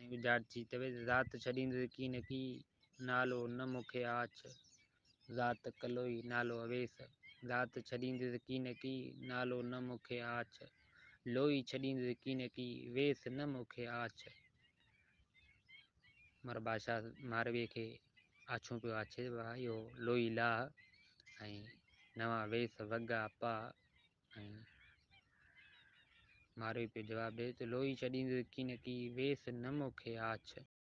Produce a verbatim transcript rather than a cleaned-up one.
विजारची तवे ज़ात छॾींदुसि की न की नालो न मूंखे आछ। ज़ात कलोई नालो अवेस ज़ात छॾींदुसि की न की नालो न मूंखे आछ। लोई छॾींदुसि की न की वेस न मूंखे आछ। मर भाषा मारवीअ खे आछूं पियो आछे भाउ इहो लोई लाह ऐं नवां वेस वॻा पा ऐं मारवी पियो जवाब ॾे त लोई छॾींदुसि की न की वेस न मूंखे आछ।